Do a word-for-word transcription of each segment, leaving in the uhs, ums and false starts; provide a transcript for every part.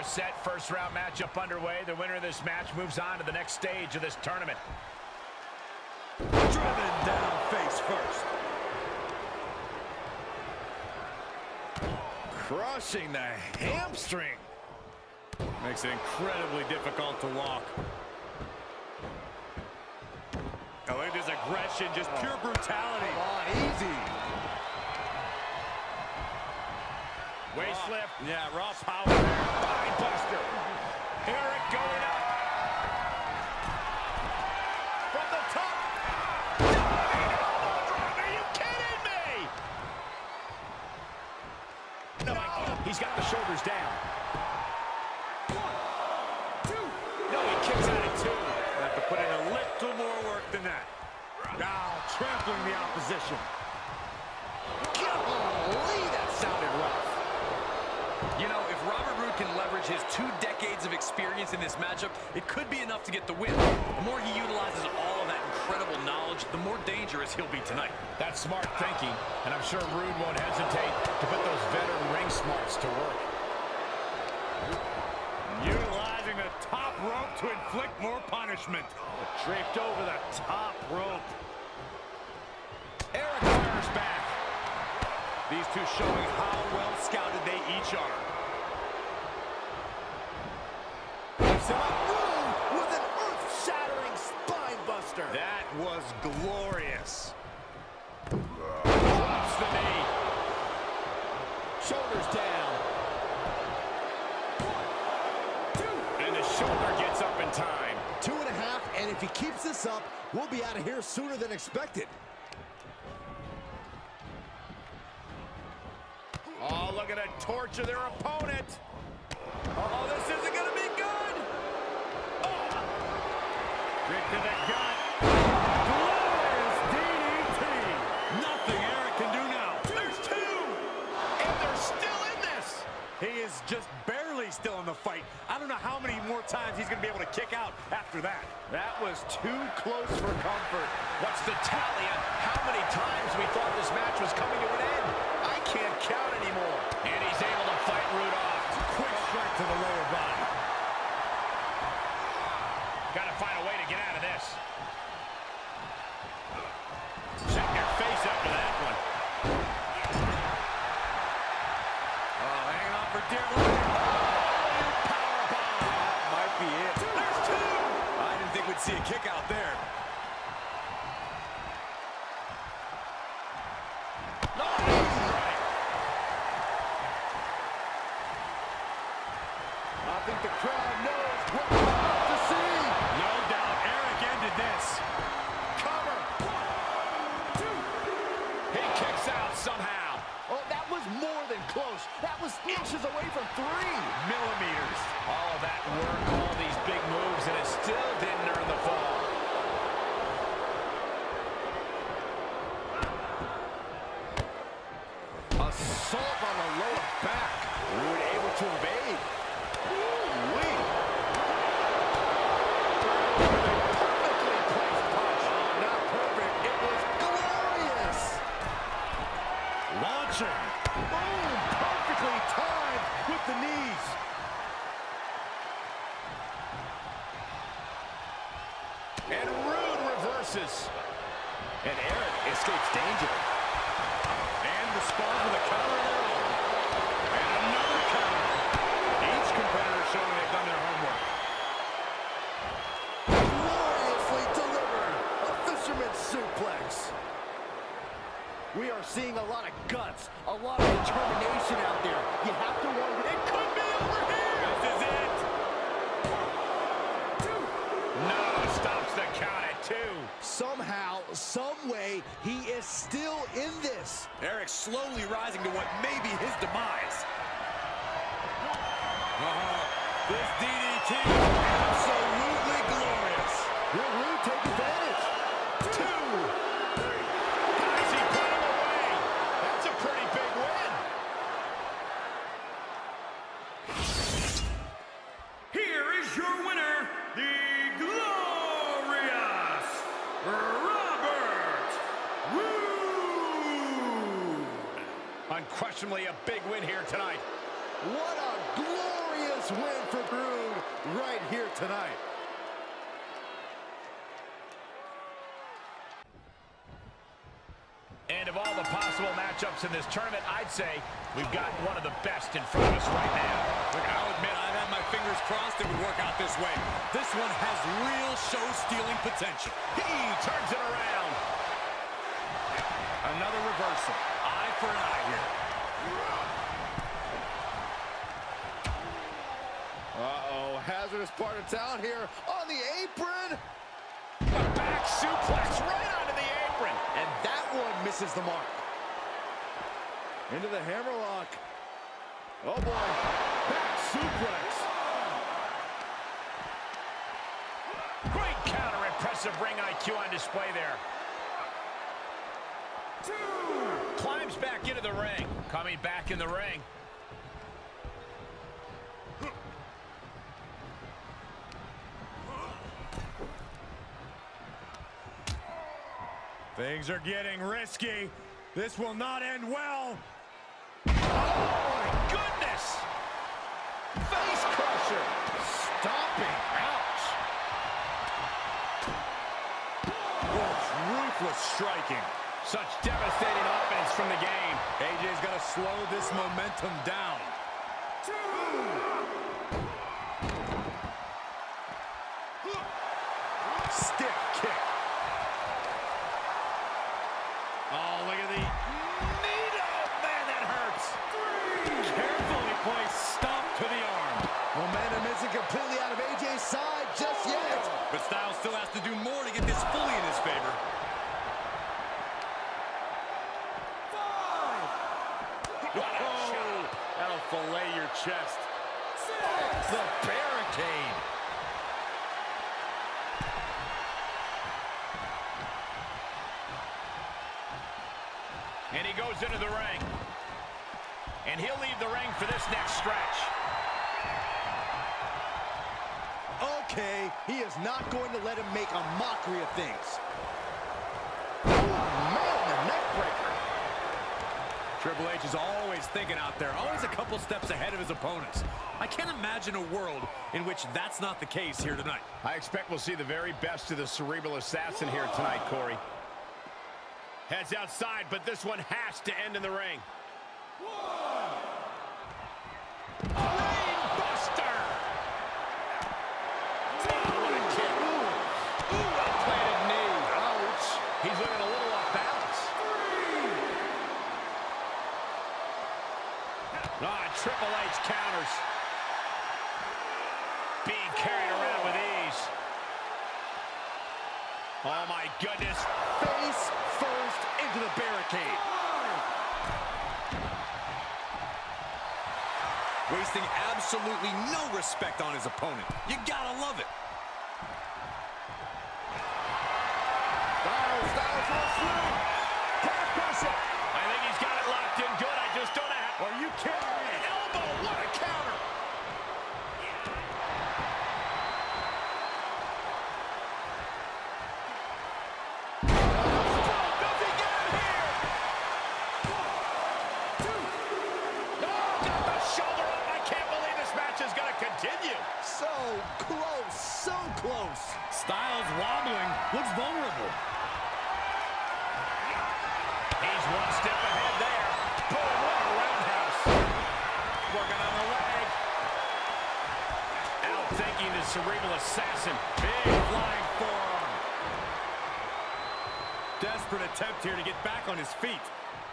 are set. First round matchup underway. The winner of this match moves on to the next stage of this tournament. Driven down face first. Crushing the hamstring. Makes it incredibly difficult to walk. Oh, look at this aggression, just pure brutality. Come on, easy. Waist Raw, lift. yeah, raw power there. Spine buster. Eric going up. From the top. Diving elbow drop. Are you kidding me? No. He's got the shoulders down. One, two. No, he kicks out at two. Have to put in a little more work than that. Now trampling the opposition. Golly, that sounded rough. You know, if Robert Roode can leverage his two decades of experience in this matchup, it could be enough to get the win. The more he utilizes all of that incredible knowledge, the more dangerous he'll be tonight. That's smart thinking, and I'm sure Roode won't hesitate to put those veteran ring smarts to work. Utilizing the top rope to inflict more punishment. Draped over the top rope. Eric fires back. These two showing how well scouted they each are. Roode with an earth-shattering spine buster. That was glorious. Drops the knee. Shoulders down. One, two. And the shoulder gets up in time. Two and a half, and if he keeps this up, we'll be out of here sooner than expected. Oh, look at it torture their opponent. Oh, this isn't going to be good. Oh. Kick to the gut. Glorious D D T. Nothing Eric can do now. There's two. And they're still in this. He is just barely still in the fight. I don't know how many more times he's going to be able to kick out after that. That was too close for comfort. What's the tally on how many times we thought this match was coming to an end? I can't count anymore. And he's able to fight Roode off. Quick strike to the lower body. Got to find a way to get out of this. Check your face after that one. Oh, hanging on for dear life. Powerbomb. That might be it. There's two. I didn't think we'd see a kick out there. No, right. I think the crowd knows what we're about to see. No doubt Eric ended this. Cover. One, two. He kicks out somehow. Oh, that was more than close. That was inches away from three. Millimeters. All of that work, all these big moves, and it still didn't earn the fall. Assault on the lower back. Roode able to evade. Ooh-wee. Perfectly placed punch. Oh, not perfect. It was glorious. Launching. Boom. Perfectly timed with the knees. And Roode reverses. And Eric escapes danger. And responds with a counter of their own. And another counter. Each competitor showing they've done their homework. Gloriously delivered. A fisherman's suplex. We are seeing a lot of guts, a lot of determination out there. You have to wonder, it could be over here. This is it. Two. No, stops the count at two. Somehow, some way, he is still in this. Eric slowly rising to what may be his demise. Uh-huh. This D D T absolutely glorious. Will Roode take advantage? Two. Guys, he put him away. That's a pretty big win. Here is your winner, the glorious Robert Roode. Unquestionably a big win here tonight. What a glorious must win for Brood right here tonight. And of all the possible matchups in this tournament, I'd say we've got one of the best in front of us right now. Look, I'll admit, I've had my fingers crossed it would work out this way. This one has real show-stealing potential. He turns it around. Another reversal. Eye for an eye here. Uh-oh, hazardous part of town here on the apron. A back suplex right onto the apron. And that one misses the mark. Into the hammerlock. Oh boy, back suplex. Great counter, impressive ring I Q on display there. Two. Climbs back into the ring. Coming back in the ring. Things are getting risky. This will not end well. Oh my goodness! Face crusher. Stomping. Ouch. Ruthless striking. Such devastating offense from the game. A J's got to slow this momentum down. Stiff kick. Oh, look at the knee. Oh, man, that hurts. Carefully placed stomp to the arm. Momentum isn't completely out of A J's side just yet. But Styles still has to do more to get this fully in his favor. What a shot. That'll fillet your chest. The barricade. And he goes into the ring. And he'll leave the ring for this next stretch. Okay, he is not going to let him make a mockery of things. Oh, man, the neck breaker. Triple H is always thinking out there, always a couple steps ahead of his opponents. I can't imagine a world in which that's not the case here tonight. I expect we'll see the very best of the Cerebral Assassin here tonight, Corey. Heads outside, but this one has to end in the ring. Brain buster! What a kick. Ooh, well-planted knee. Ouch. He's looking a little off balance. Ah, Triple H counters. Being carried around with ease. Oh, my goodness. Face first into the barricade. Wasting absolutely no respect on his opponent. You gotta love it. Styles, Styles, wants through. Cross pressure. I think he's got it locked in good. I just don't know how. Are you kidding me? Elbow, what a counter. Does he get him here? One, two. No, got the shoulder up. I can't believe this match is going to continue. So close, so close. Styles wobbling. Looks vulnerable. He's one step ahead there. Boom, what a roundhouse. Working on the leg. Outthinking the Cerebral Assassin. Big flying forearm. Desperate attempt here to get back on his feet.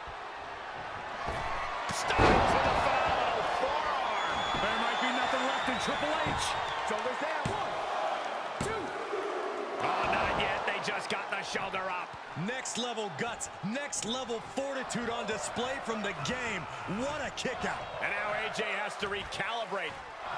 Styles with a phenomenal forearm. There might be nothing left in Triple H. Shoulders down. One, two. Oh, not yet. They just got the shoulder up. Next level guts, next level fortitude on display from the game. What a kick out. And now A J has to recalibrate.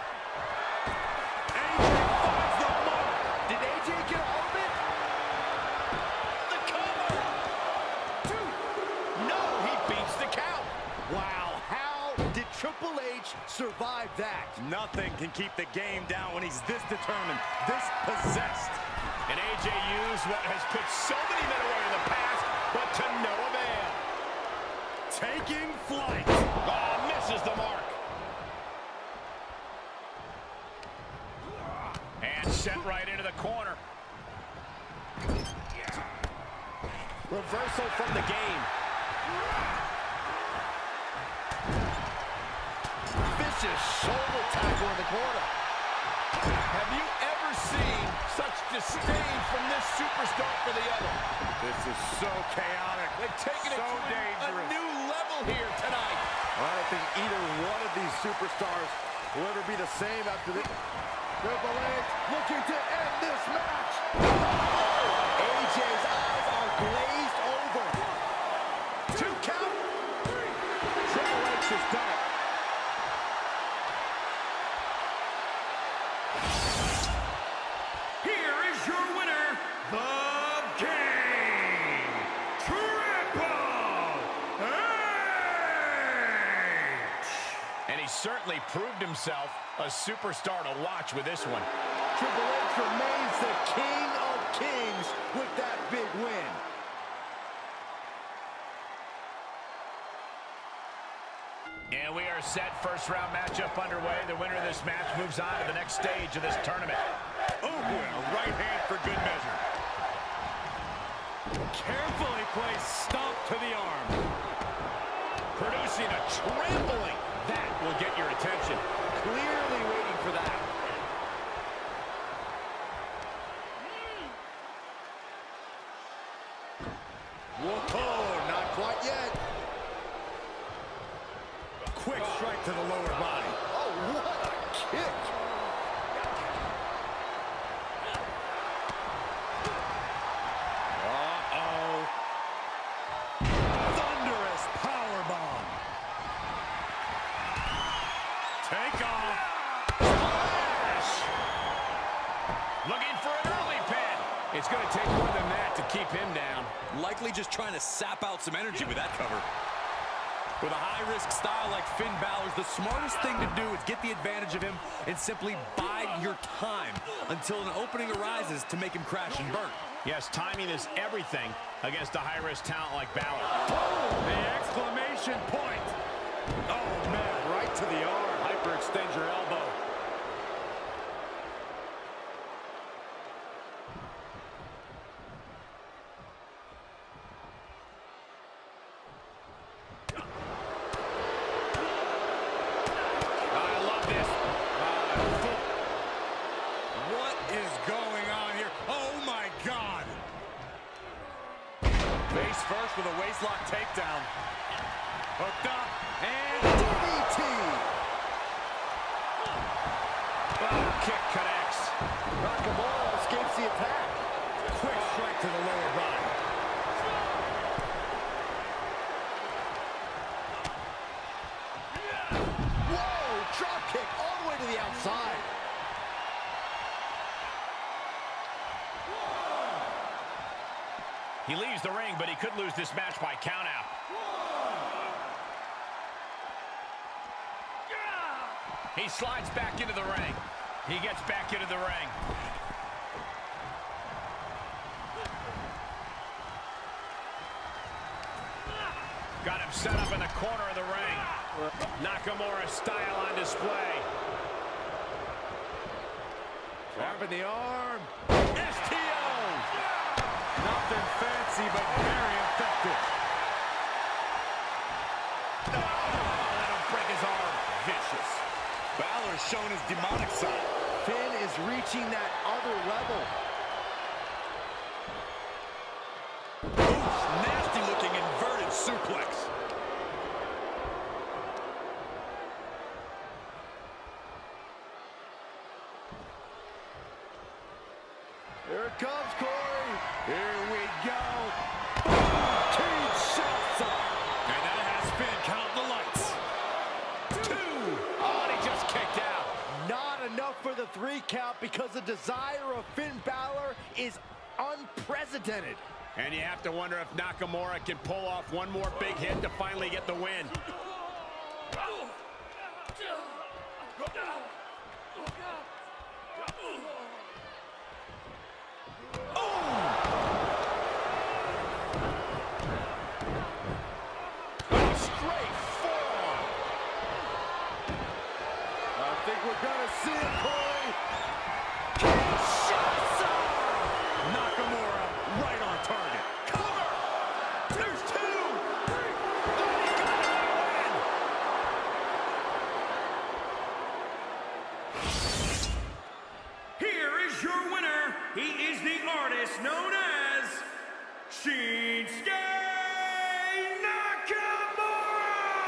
A J finds the mark. Did A J get all of it? The cover. Two. No, he beats the count. Wow, how did Triple H survive that? Nothing can keep the game down when he's this determined, this possessed. And A J used what has put so many men away in the past, but to no avail. Taking flight. Oh, misses the mark. Sent right into the corner. Reversal from the game. Vicious shoulder tackle in the corner. Have you ever seen such disdain from this superstar for the other? This is so chaotic. They've taken so it to dangerous. a new level here tonight. I don't think either one of these superstars will ever be the same after this. Triple H looking to end this match. A J's eyes are glazed over. Two count. Triple H is done. Here is your winner, The King, Triple H. And he certainly proved himself a superstar to watch with this one. Triple H remains the king of kings with that big win. And we are set. First round matchup underway. The winner of this match moves on to the next stage of this tournament. Oh, boy, a right hand for good measure. Carefully placed stomp to the arm. Producing a trampling. That will get your attention. Clearly waiting for that. Whoa, not quite yet. Quick strike to the lower body. Oh, what a kick. Uh-oh. Thunderous powerbomb. Take off. Splash! Looking for an early pin. It's going to take more than that to keep him down. Likely just trying to sap out some energy with that cover. With a high-risk style like Finn Balor's, the smartest thing to do is get the advantage of him and simply bide your time until an opening arises to make him crash and burn. Yes, timing is everything against a high-risk talent like Balor. The exclamation point. Oh, man, right to the arm. Hyperextend your elbow. First with a waistlock takedown. Hooked up and D D T. Oh, kick connects. Nakamura escapes the attack. Quick strike to the lower body. Whoa, drop kick all the way to the outside. He leaves the ring, but he could lose this match by countout. He slides back into the ring. He gets back into the ring. Got him set up in the corner of the ring. Nakamura style on display. Grabbing the arm. S T O! Nothing fancy, but very effective. Oh, let him break his arm. Vicious. Balor's showing his demonic side. Finn is reaching that other level. Oof, nasty looking inverted suplex. Here it comes, Corey. Here we go. Cage shots up. And that has Finn count the lights. Two. Oh, and he just kicked out. Not enough for the three count because the desire of Finn Balor is unprecedented. And you have to wonder if Nakamura can pull off one more big hit to finally get the win. I think we're gonna see it, Corey. Shinsuke Nakamura!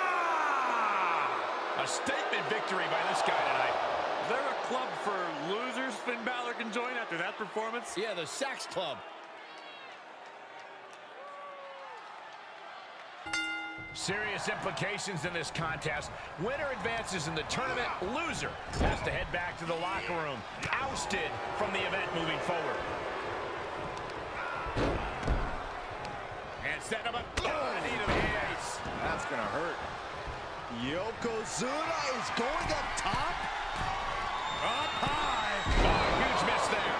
A statement victory by this guy tonight. Is there a club for losers Finn Balor can join after that performance? Yeah, the Sax Club. Serious implications in this contest. Winner advances in the tournament. Loser has to head back to the locker room. Ousted from the event moving forward. And setting him up. Oh, knee to the face. That's gonna hurt. Yokozuna is going up top. Up high. Oh, huge miss there.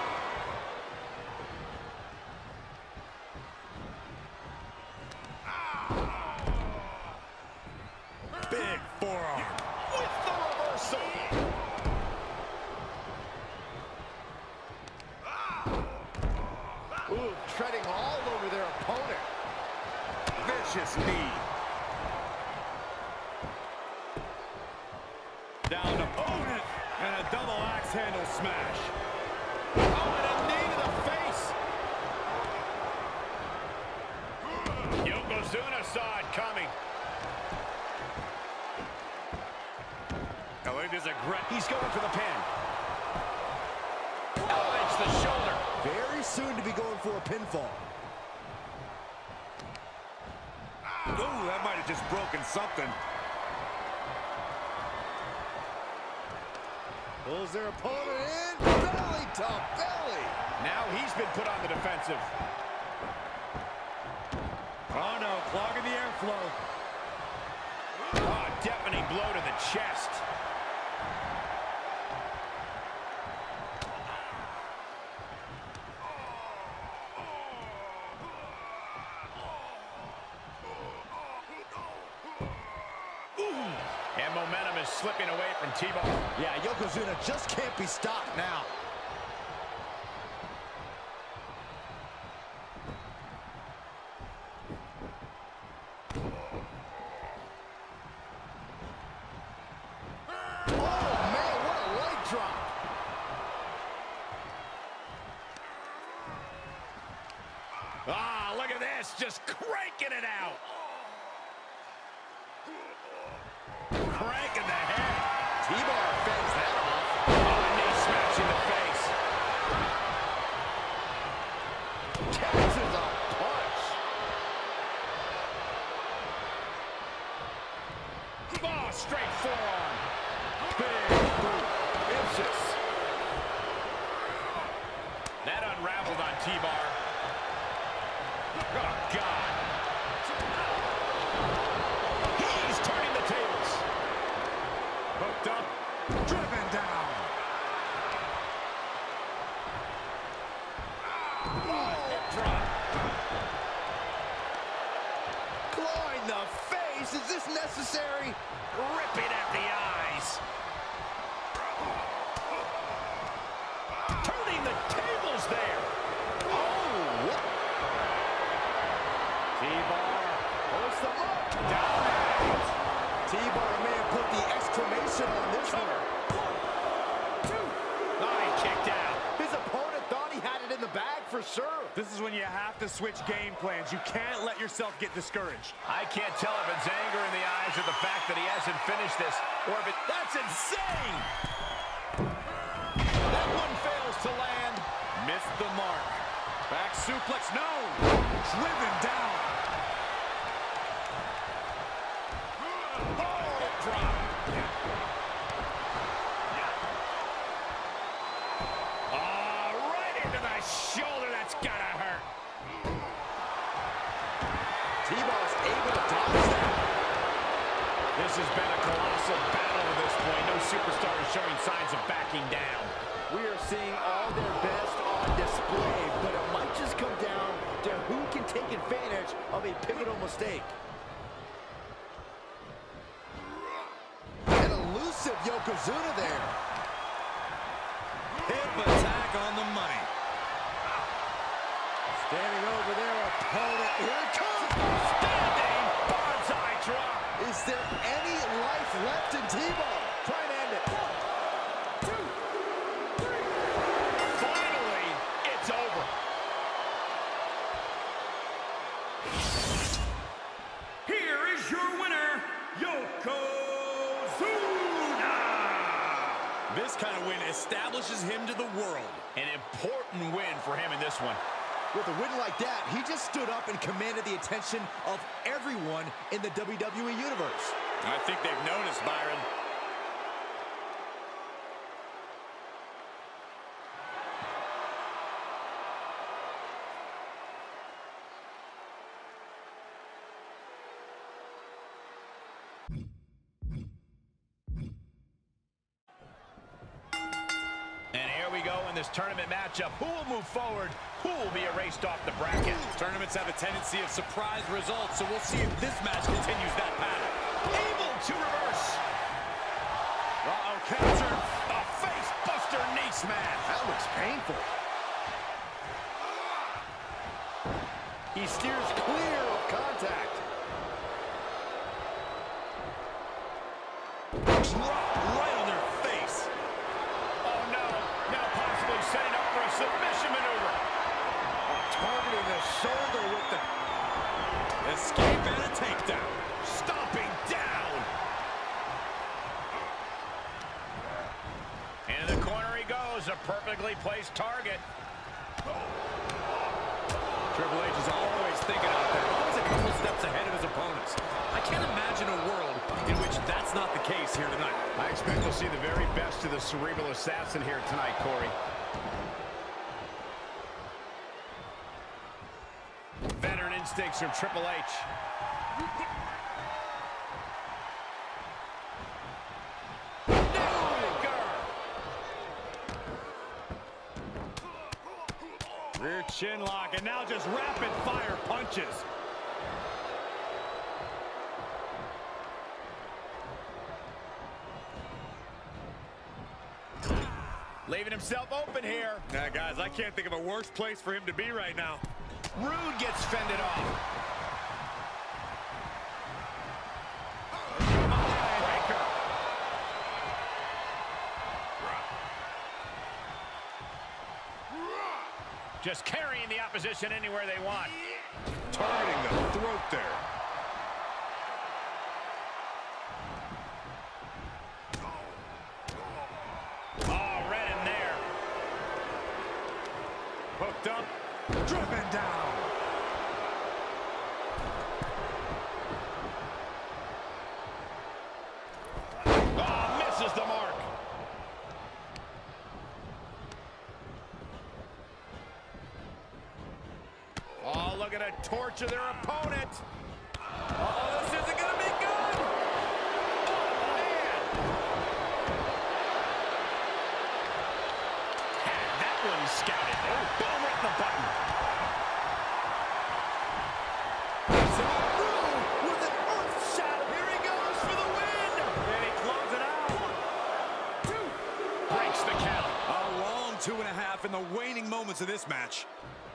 Big forearm. With the reversal. Ooh, treading all over their opponent. Vicious knee. Down opponent. And a double axe handle smash. Oh, and a knee to the face. Yokozuna saw it coming. Oh, it is a great. He's going for the pin. Elevates the shoulder. Very soon to be going for a pinfall. Ooh, that might have just broken something. Pulls their opponent in. Belly to belly. Now he's been put on the defensive. Oh no, clogging the airflow. Oh, deafening blow to the chest. And momentum is slipping away from T-Bar. Yeah, Yokozuna just can't be stopped now. Ah, look at this, just cranking it out. Cranking the head. T-Bar fends that off. Oh, knee smash in the face. Catches a punch. Oh, straight forearm. Big boot. Vicious. That unraveled on T-Bar. Oh, God. He's turning the tables. Hooked up. Driven down. Oh, hip drop. Clawing the face. Is this necessary? Ripping at the eyes. Turning the tables there. Oh, what? T-Bar. Holds them up. Down hands. T-Bar may have put the exclamation on this one. Oh, he kicked out. His opponent thought he had it in the bag for sure. This is when you have to switch game plans. You can't let yourself get discouraged. I can't tell if it's anger in the eyes or the fact that he hasn't finished this, or if it... That's insane! That one fails to land. Missed the mark. Back suplex, no! Driven down. Oh, drop. Oh, right into the shoulder. That's gotta hurt. T-Bar's able to dodge that. This has been a colossal battle to this point. No superstar is showing signs of backing down. We are seeing all their best on display, but it might just come down to who can take advantage of a pivotal mistake. An elusive Yokozuna there. Hip attack on the money. Standing over their opponent. Here it comes. Standing bonsai drop. Is there any life left in T-Bar? Try and end it. One, two, three. Finally, it's over. kind of win establishes him to the world. An important win for him in this one. With a win like that, he just stood up and commanded the attention of everyone in the W W E Universe. I think they've noticed, Byron. And here we go in this tournament matchup. Who will move forward? Who will be erased off the bracket? Tournaments have a tendency of surprise results, so we'll see if this match continues that pattern. Able to reverse. Uh-oh, captured. A face-buster knee smash. That looks painful. He steers clear of contact. Drop right on their face. Oh, no. Now possibly setting up for a submission maneuver. Targeting the shoulder with the... Escape and a takedown. Stomping down. Into the corner he goes. A perfectly placed target. Triple H is always thinking out there, always a couple steps ahead of his opponents. I can't imagine a world in which that's not the case here tonight. I expect we'll see the very best of the Cerebral Assassin here tonight, Corey. Veteran instincts from Triple H. Rear chin lock, and now just rapid fire punches. Leaving himself open here. Now, guys, I can't think of a worse place for him to be right now. Rude gets fended off. Breaker. Just carrying the opposition anywhere they want. Targeting the throat there. Oh, right in there. Hooked up, driven down. Oh, misses the mark. Oh, looking to torture their opponent. Oh, this isn't going to be good. Oh, man. Had that one scouted. Oh, boom, right in the button. With an earth shatter. Here he goes for the win. And he closes it out. Two. Breaks the count. A long two and a half in the waning moments of this match.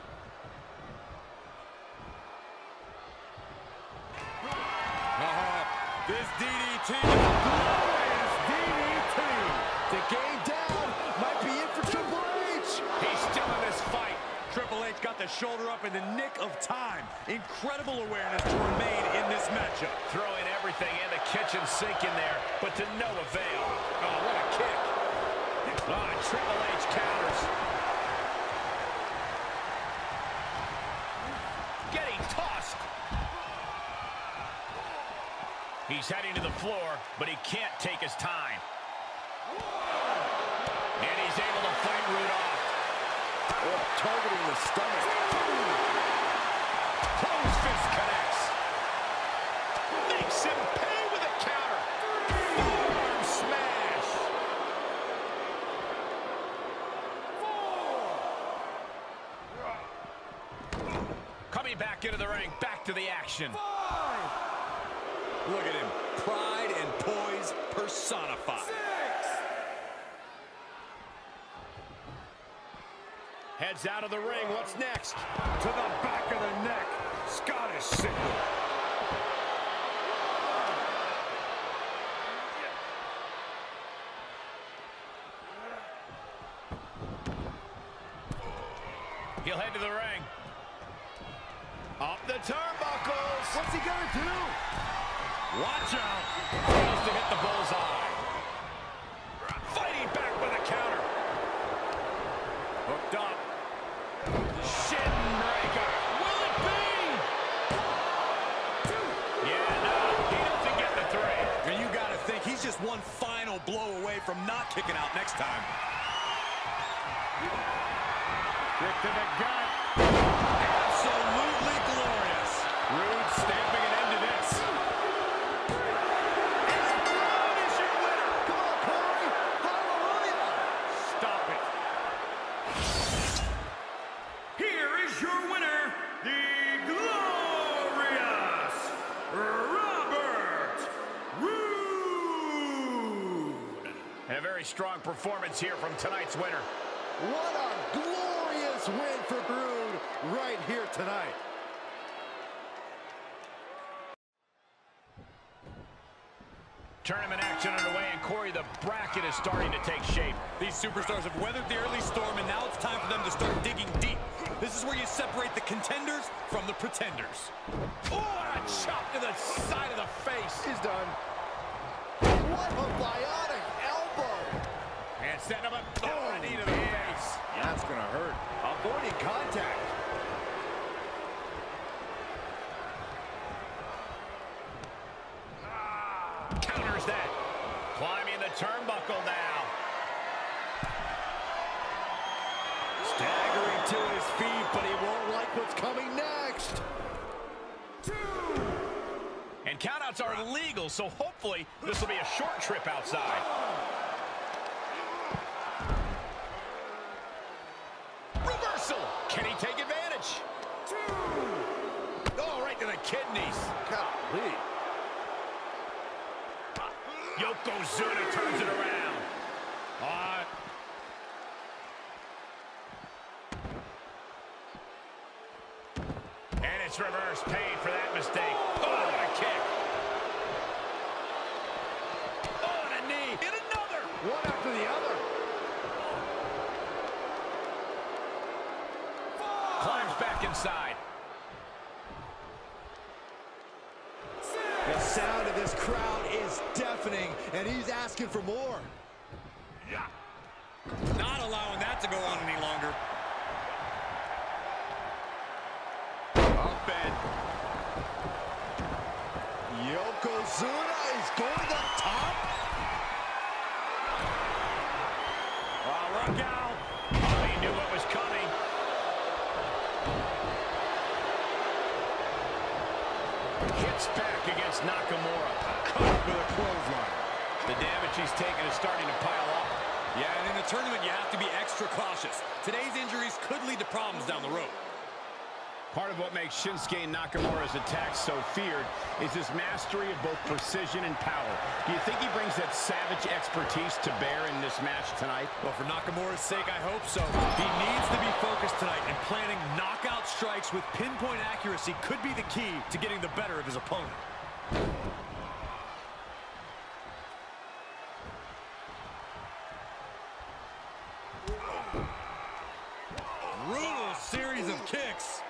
Uh-huh. This D D T. Glorious D D T. The game down. Might be it for Triple H. He's still in this fight. Triple H got the shoulder up in the nick of time. Incredible awareness to remain in this matchup. Throwing everything and the kitchen sink in there, but to no avail. Oh, what a kick. Oh, Triple H counters. Getting tossed. He's heading to the floor, but he can't take his time. And he's able to fight Rude off. Oh, targeting the stomach. Close fist connects. Makes him pay with a counter. Forearm smash. Coming back into the ring, back to the action. Look at him. Pride and poise personified. Heads out of the ring. What's next? To the back of the neck. Scottish signal. He'll head to the ring. Up the turnbuckles. What's he gonna do? Watch out. Fails to hit the bullseye. Fighting back with a just one final blow away from not kicking out next time. Kick to the gut. Absolutely glorious. Rude stamping an end to this. And the Brood is your winner. Come on, Corey. Hallelujah. Stop it. Here is your winner, the glorious Robert Roode. And a very strong performance here from tonight's winner. What a glorious win for Brood right here tonight. Tournament action underway, and Corey, the bracket is starting to take shape. These superstars have weathered the early storm, and now it's time for them to start digging deep. This is where you separate the contenders from the pretenders. Oh, and a chop to the side of the face. He's done. What a bionic elbow. And setting him up. Oh, a knee to the face. That's going to hurt. Avoiding contact. Counters that. Climbing the turnbuckle now. Staggering to his feet, but he won't like what's coming next. And countouts are illegal, so hopefully this will be a short trip outside. Reversal. Can he take advantage? Oh, right to the kidneys. Golly. Yokozuna turns it around. Uh, and it's reverse pain for that mistake. Oh, what a kick. Oh, and a knee. And another. One after the other. Climbs back inside. The sound of this crowd is deafening, and he's asking for more. Not allowing that to go on any longer. Up and Yokozuna is going up top. oh, look out. Oh, he knew what was coming. Hits back against Nakamura. Caught with a clothesline. The damage he's taken is starting to pile up. Yeah, and in a tournament, you have to be extra cautious. Today's injuries could lead to problems down the road. Part of what makes Shinsuke Nakamura's attacks so feared is his mastery of both precision and power. Do you think he brings that savage expertise to bear in this match tonight? Well, for Nakamura's sake, I hope so. He needs to be focused tonight, and planning knockout strikes with pinpoint accuracy could be the key to getting the better of his opponent. Brutal series of kicks.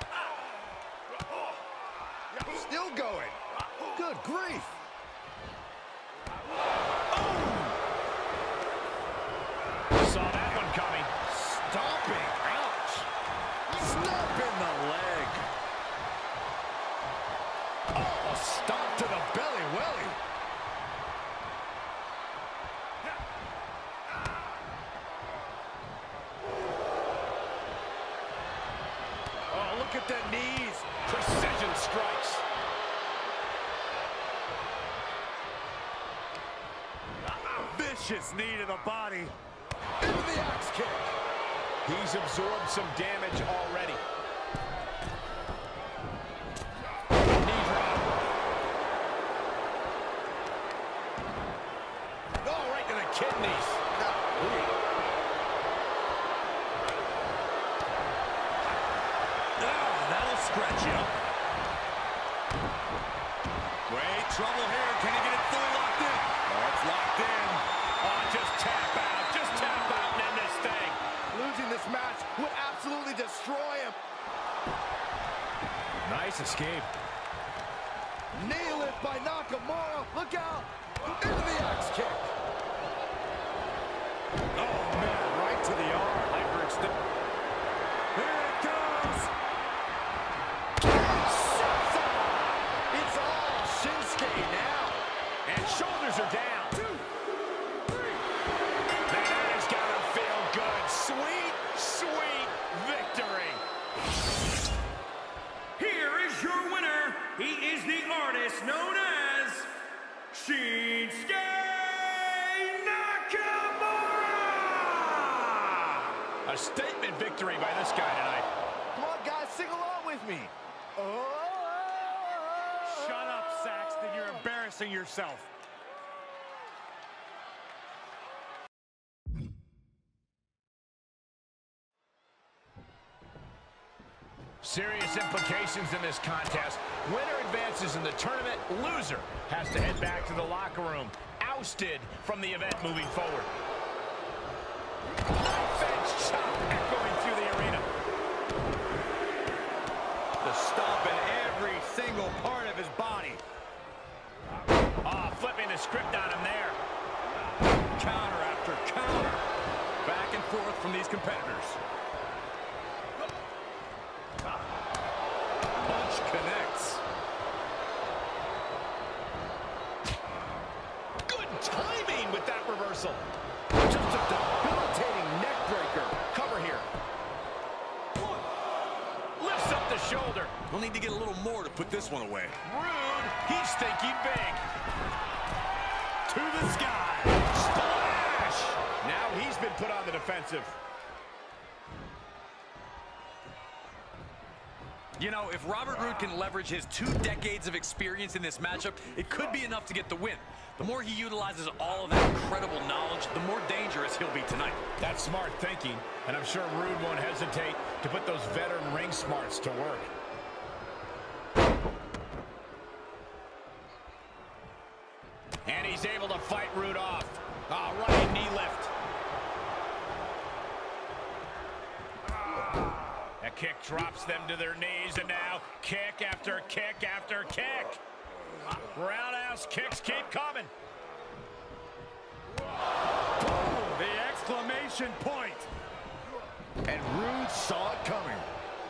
Still going. Good grief. Saw that one coming. Stomping. Ouch. Snap in the leg. Oh, stomp to the belly welly. Oh, look at the knees. Precision strikes. Vicious knee to the body. Into the axe kick. He's absorbed some damage already. Knee drop. Oh, right to the kidneys. Oh, that'll scratch you. Wait, trouble here. Can he get it fully locked in? Oh, it's locked in. Oh, just tap out. Just tap out and end this thing. Losing this match would absolutely destroy him. Nice escape. Knee lift by Nakamura. Look out. Into the axe kick. Oh, man, right to the arm. Hyperextend. Here it goes. It's all Shinsuke now. And shoulders are down. artist known as Shinsuke Nakamura! A statement victory by this guy tonight. Come on, guys, sing along with me. Oh! Shut up, Saxton. You're embarrassing yourself. Serious implications in this contest. Winner advances in the tournament. Loser has to head back to the locker room. Ousted from the event moving forward. Knife edge chop echoing through the arena. The stomp in every single part of his body. Oh, flipping the script on him there. Counter after counter. Back and forth from these competitors. Punch connects. Good timing with that reversal. Just a debilitating neck breaker. Cover here. Lifts up the shoulder. We'll need to get a little more to put this one away. Rude. He's thinking big. To the sky. Splash. Now he's been put on the defensive. You know, if Robert Roode can leverage his two decades of experience in this matchup, it could be enough to get the win. The more he utilizes all of that incredible knowledge, the more dangerous he'll be tonight. That's smart thinking, and I'm sure Roode won't hesitate to put those veteran ring smarts to work. And he's able to fight Roode off. Oh, running knee lift. A kick drops them to their knees, and now kick after kick after kick. Roundhouse kicks keep coming. The exclamation point. And Roode saw it coming.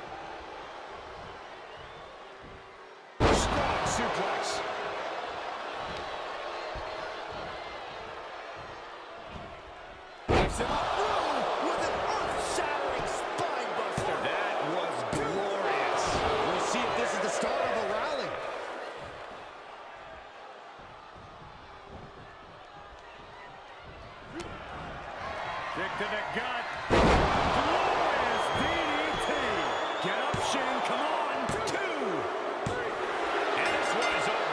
Strong suplex. Picks him up. Roode with an earth-shattering spine buster. That was glorious. We'll see if this is the start of a rally. Kick to the gut. Glorious D D T. Get up, Shin. Come on. Two. And this one is over.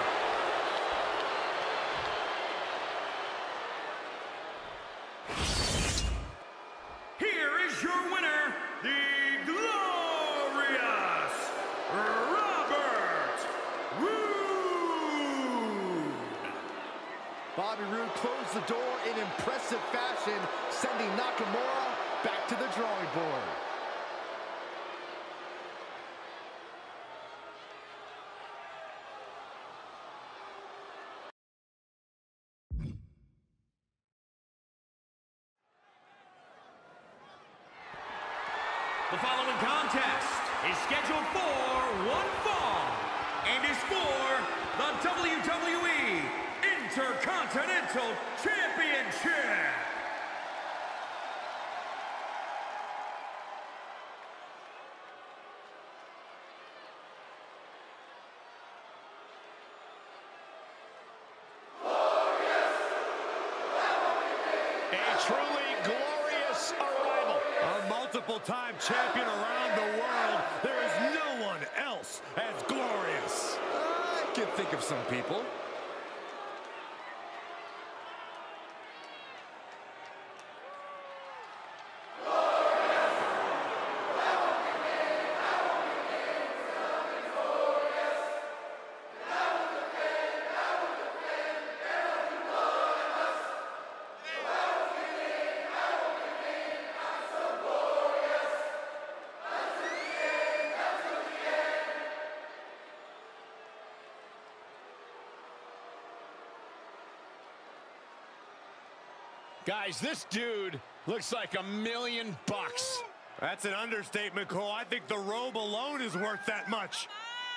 Here is your winner, the glorious Robert Roode! Bobby Roode closed the door in impressive fashion, sending Nakamura back to the drawing board. The following contest is scheduled for one fall and is for the W W E Intercontinental Championship. A truly glorious arrival. A multiple-time champion around the world. There is no one else as glorious. I can think of some people. Guys, this dude looks like a million bucks. That's an understatement, Cole. I think the robe alone is worth that much.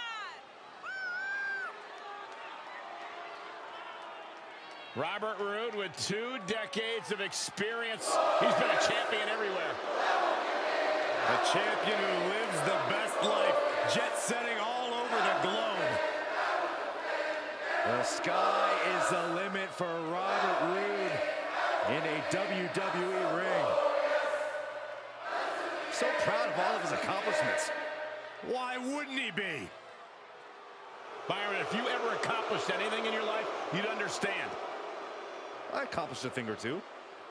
Robert Roode with two decades of experience. He's been a champion everywhere. A champion who lives the best life, jet-setting all over the globe. The sky is the limit for Robert Roode in a W W E ring. So proud of all of his accomplishments. Why wouldn't he be? Byron, if you ever accomplished anything in your life, you'd understand. I accomplished a thing or two.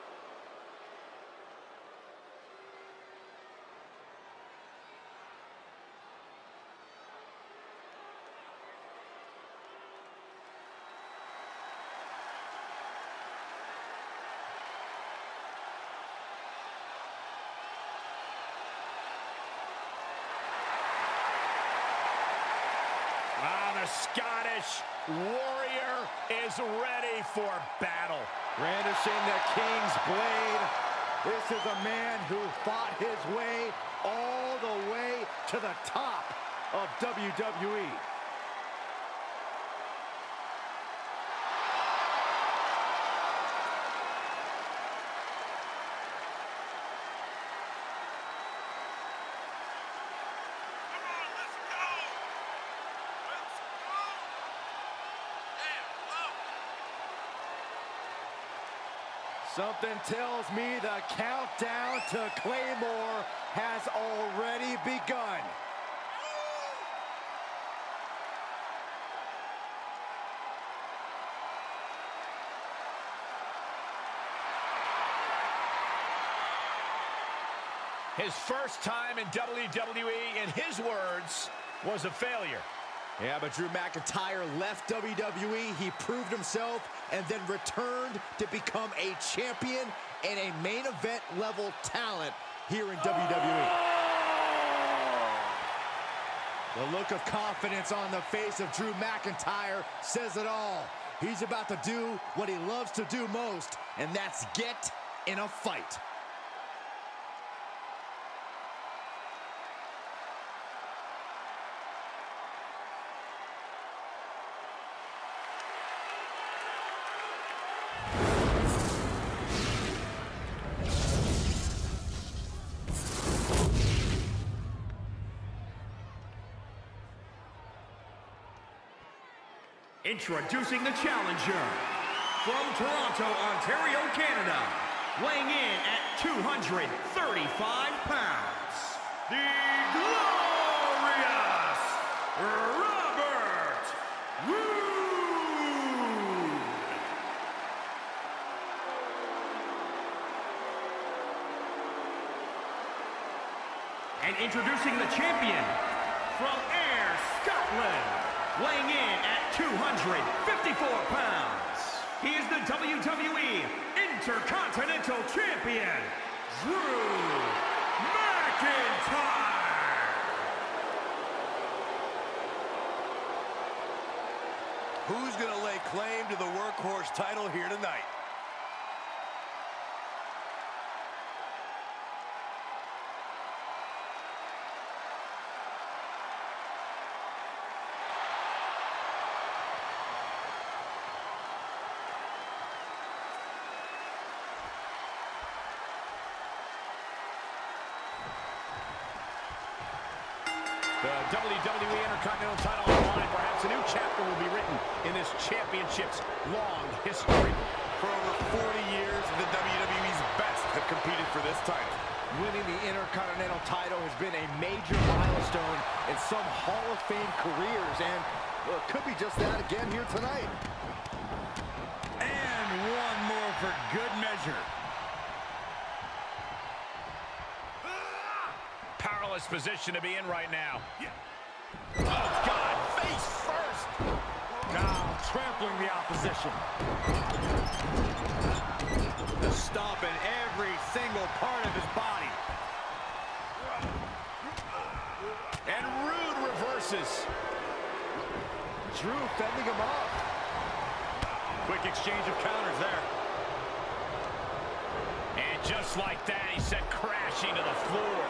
Ah, the Scottish Warrior is ready for battle. Brandishing the King's Blade. This is a man who fought his way all the way to the top of W W E. Something tells me the countdown to Claymore has already begun. His first time in W W E, in his words, was a failure. Yeah, but Drew McIntyre left W W E, he proved himself, and then returned to become a champion and a main event level talent here in W W E. The look of confidence on the face of Drew McIntyre says it all. He's about to do what he loves to do most, and that's get in a fight. Introducing the challenger from Toronto, Ontario, Canada, weighing in at two hundred thirty-five pounds, the glorious Robert Roode. And introducing the champion from Ayr, Scotland, weighing in at two hundred fifty-four pounds, he is the W W E Intercontinental Champion, Drew McIntyre. Who's going to lay claim to the workhorse title here tonight? The W W E Intercontinental title on the line. Perhaps a new chapter will be written in this championship's long history. For over forty years, the W W E's best have competed for this title. Winning the Intercontinental title has been a major milestone in some Hall of Fame careers, and well, it could be just that again here tonight. And one more for good measure. Powerless position to be in right now. Oh, God, face first. Now trampling the opposition. The stomp in every single part of his body. And Roode reverses. Drew fending him off. Quick exchange of counters there. And just like that, he sent crashing to the floor.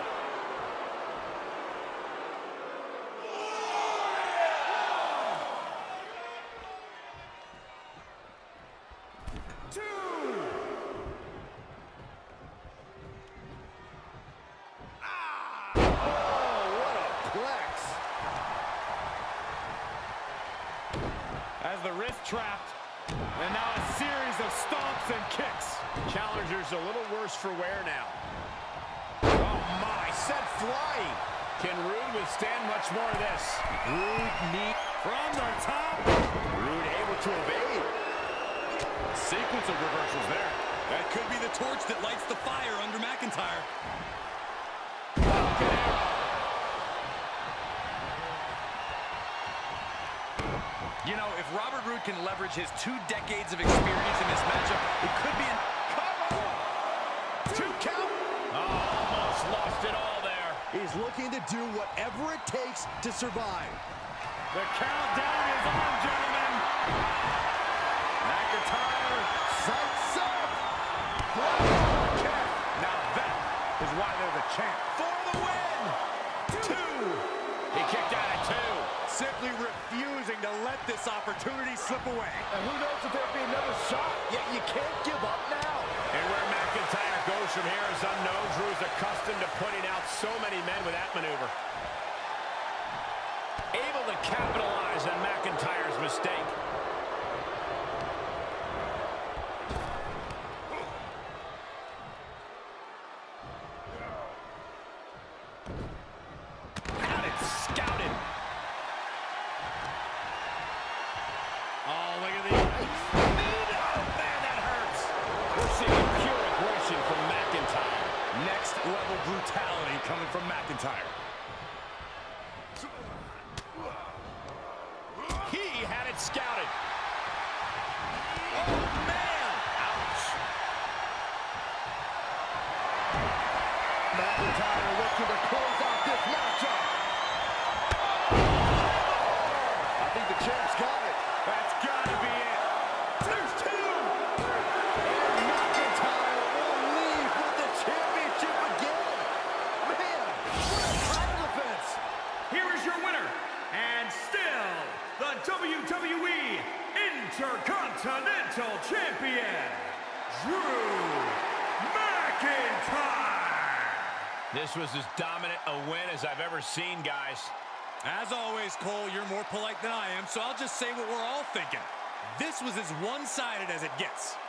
Has the wrist trapped. And now a series of stomps and kicks. Challenger's a little worse for wear now. Oh, my. Sent flying. Can Rude withstand much more of this? Rude knee. From the top. Rude able to evade. Sequence of reversals there. That could be the torch that lights the fire under McIntyre. You know, if Robert Roode can leverage his two decades of experience in this matchup, it could be an... Cover! Two count! Oh, almost lost it all there. He's looking to do whatever it takes to survive. The countdown is on, gentlemen. McIntyre. Sights up! Now that is why they're the champ. For the win! Two! He kicked out at two. Simply refusing to let this opportunity slip away. And who knows if there'll be another shot, yet you can't give up now. And where McIntyre goes from here is unknown. Drew is accustomed to putting out so many men with that maneuver. Able to capitalize on McIntyre's mistake. Got it scouted. Oh, look at these. Oh, man, that hurts. We're seeing pure aggression from McIntyre. Next level brutality coming from McIntyre. He had it scouted. Oh, man! Ouch! McIntyre looking to close out this matchup. I think the champ's got it. That's gotta be it. There's two! And McIntyre will leave with the championship again. Man, what a title defense! Here is your winner, and still the W W E Intercontinental Champion, Drew McIntyre. This was as dominant a win as I've ever seen, guys. As always, Cole, you're more polite than I am, so I'll just say what we're all thinking. This was as one-sided as it gets.